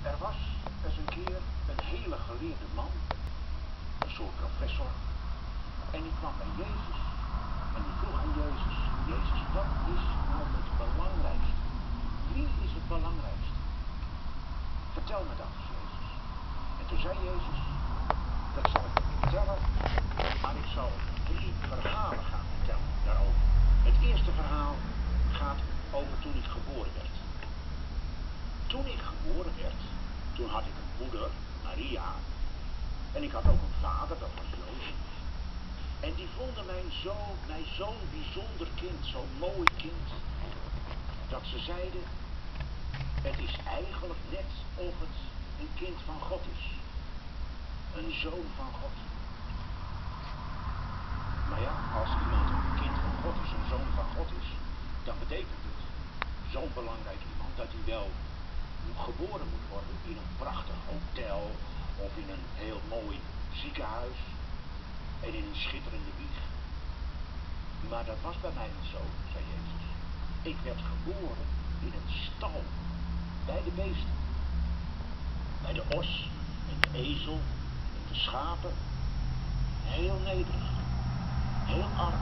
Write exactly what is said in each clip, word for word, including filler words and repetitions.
Er was eens een keer een hele geleerde man, een soort professor, en die kwam bij Jezus en die vroeg aan Jezus: Jezus, wat is nou het belangrijkste? Wie is het belangrijkste? Vertel me dat, Jezus. En toen zei Jezus: dat zal ik niet vertellen, maar ik zal drie verhalen gaan vertellen daarover. Het eerste verhaal gaat over toen ik geboren werd. Toen ik geboren werd, toen had ik een moeder, Maria, en ik had ook een vader, dat was Jozef. En die vonden mij zo, mij zo'n bijzonder kind, zo'n mooi kind, dat ze zeiden: het is eigenlijk net of het een kind van God is. Een zoon van God. Maar ja, als iemand een kind van God is, een zoon van God is, dan betekent het, zo'n belangrijk iemand, dat hij wel geboren moet worden in een prachtig hotel of in een heel mooi ziekenhuis en in een schitterende wieg. Maar dat was bij mij niet zo, zei Jezus. Ik werd geboren in een stal, bij de beesten, bij de os en de ezel en de schapen. Heel nederig, heel arm.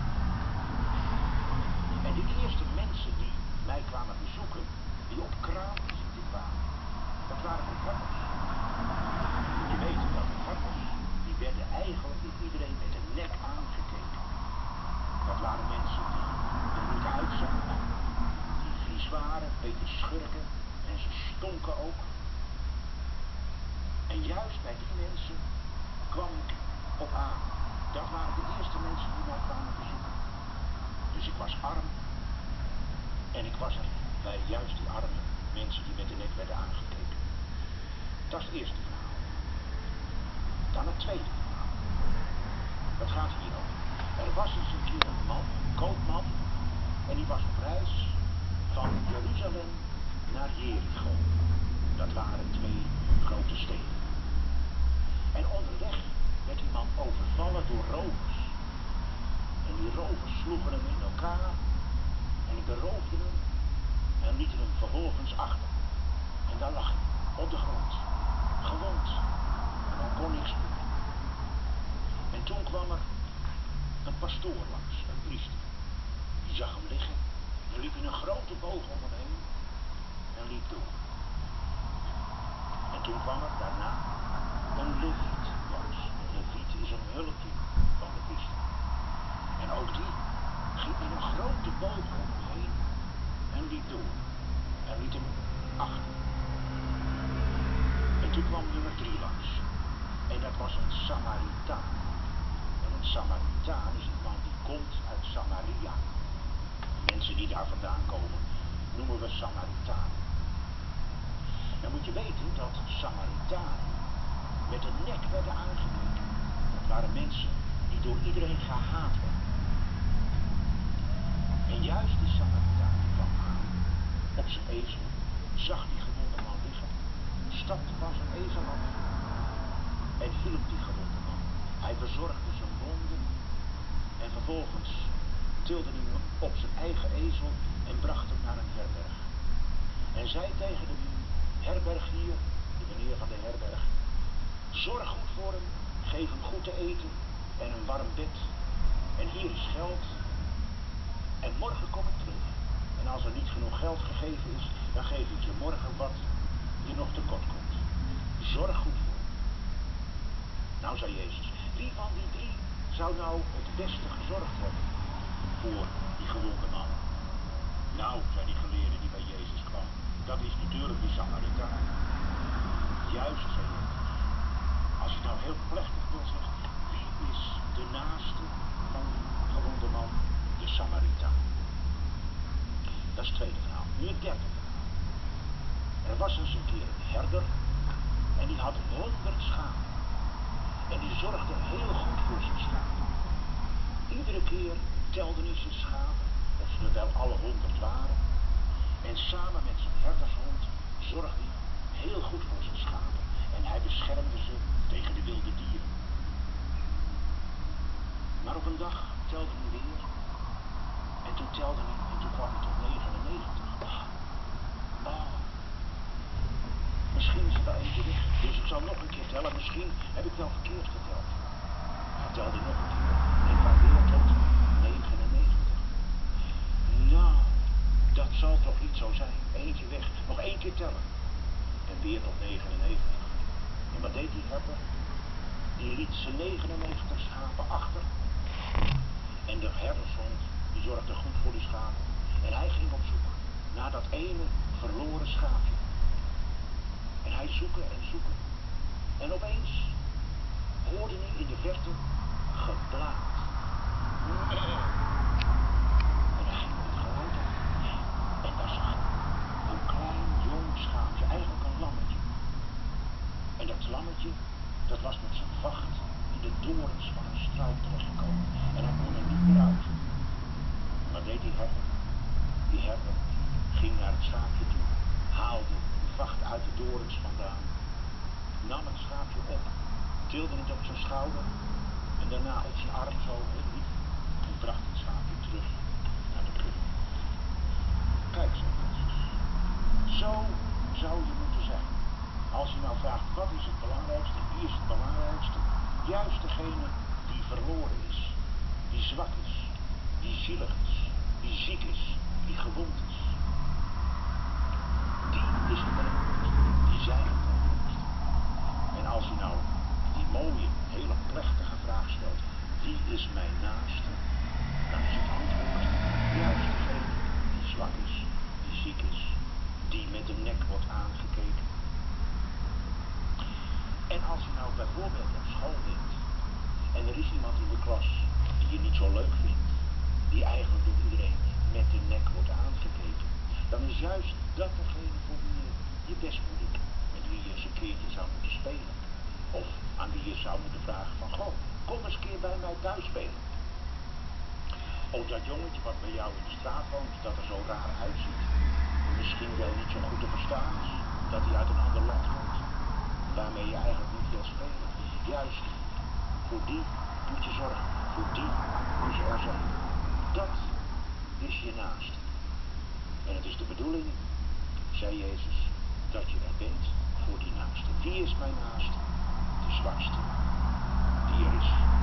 En de eerste mensen die mij kwamen bezoeken, die op kraamvisite kwamen, dat waren de varkens. Je weet dat de varkens, die werden eigenlijk door iedereen met de nek aangekeken. Dat waren mensen die er niet uitzagen, die vies waren, een beetje schurken, en ze stonken ook. En juist bij die mensen kwam ik op aan. Dat waren de eerste mensen die mij kwamen bezoeken. Dus ik was arm. En ik was er bij juist die arme mensen die met de nek werden aangekeken. Dat is het eerste verhaal. Dan het tweede verhaal. Wat gaat hier over? Er was eens een keer een man, een koopman, en die was op reis van Jeruzalem naar Jericho. Dat waren twee grote steden. En onderweg werd die man overvallen door rovers. En die rovers sloegen hem in elkaar en beroofden hem en lieten hem vervolgens achter. En daar lag hij, op de grond, gewond. En dan kon niks meer. En toen kwam er een pastoor langs, een priester. Die zag hem liggen, en liep in een grote boog om hem heen en liep door. En toen kwam er daarna een leviet langs. Een leviet is een hulpje van de priester. En ook die ging in een grote boog om hem heen en liep door. En liet hem achter. En toen kwam nummer drie langs. En dat was een Samaritaan. En een Samaritaan is iemand die komt uit Samaria. Mensen die daar vandaan komen noemen we Samaritaan. Dan moet je weten dat Samaritanen met de nek werden aangekeken. Dat waren mensen die door iedereen gehaat werden. En juist die Samaritaan kwam aan op zijn ezel, zag die gewonde man liggen, stapte van zijn ezel af en hielp die gewonde man. Hij verzorgde zijn wonden en vervolgens tilde hij hem op zijn eigen ezel en bracht hem naar een herberg. En zei tegen de herbergier, de meneer van de herberg: zorg goed voor hem, geef hem goed te eten en een warm bed. En hier is geld. En morgen kom ik terug. En als er niet genoeg geld gegeven is, dan geef ik je morgen wat je nog tekort komt. Zorg goed voor hem. Nou, zei Jezus, wie van die drie zou nou het beste gezorgd hebben voor die gewonde man? Nou, zei die geleerde die bij Jezus kwam, dat is natuurlijk die Samaritaan. Juist, zei Jezus. Als je nou heel plechtig wil zeggen, wie is de naaste van die gewonde man? De Samaritaan. Dat is het tweede verhaal. Nu het derde verhaal. Er was eens een keer een herder en die had honderd schapen. En die zorgde heel goed voor zijn schapen. Iedere keer telde hij zijn schapen, of ze er wel alle honderd waren. En samen met zijn herdershond zorgde hij heel goed voor zijn schapen. En hij beschermde ze tegen de wilde dieren. Maar op een dag telde hij weer. En toen telde hij en toen kwam hij tot negenennegentig. Ah, ah. Mijn ging ze er eentje weg. Dus ik zal nog een keer tellen. Misschien heb ik wel verkeerd geteld. Hij telde nog een keer. En kwam weer tot negenennegentig. Nou, dat zal toch niet zo zijn. Eentje weg. Nog één keer tellen. En weer tot negenennegentig. En wat deed die herder? Die liet zijn negenennegentig schapen achter. En de herdershond, die zorgde goed voor die schapen. En hij ging op zoek naar dat ene verloren schaapje. En hij zoeken en zoeken. En opeens hoorde hij in de verte geblaat. En hij ging het geluid af. En daar zag hij een klein jong schaapje, eigenlijk een lammetje. En dat lammetje, dat was met zijn vacht in de dorens van een struik terechtgekomen. En hij kon er niet meer uit. Wat deed die herder? Die herder ging naar het schaapje toe, haalde de vacht uit de dorens vandaan, nam het schaapje op, tilde het op zijn schouder en daarna op zijn arm zo heel lief en bracht het schaapje terug naar de kudde. Kijk, zei Jezus, zo zou je moeten zijn. Als je nou vraagt, wat is het belangrijkste, wie is het belangrijkste? Juist degene die verloren is, die zwak is, die zielig is, die ziek is, die gewond is. Die is het belangrijkste, die zijn het belangrijkste. En als je nou die mooie, hele plechtige vraag stelt, wie is mijn naaste? Dan is het antwoord juist degene die zwak is, die ziek is, die met de nek wordt aangekeken. En als je nou bijvoorbeeld op school bent en er is iemand in de klas die je niet zo leuk vindt, die eigenlijk door iedereen met de nek wordt aangekeken, dan is juist dat degene voor wie je je best moet doen, met wie je eens een keertje zou moeten spelen. Of aan wie je zou moeten vragen van, goh, kom eens een keer bij mij thuis spelen. Of dat jongetje wat bij jou in de straat woont, dat er zo raar uitziet, misschien wel niet zo goed te verstaan is, dat hij uit een ander land komt, waarmee je eigenlijk niet wil spelen. Juist voor die moet je zorgen, voor die moet je er zijn. Dat is je naast. En het is de bedoeling, zei Jezus, dat je er bent voor die naaste. Wie is mijn naaste? De zwakste die er is.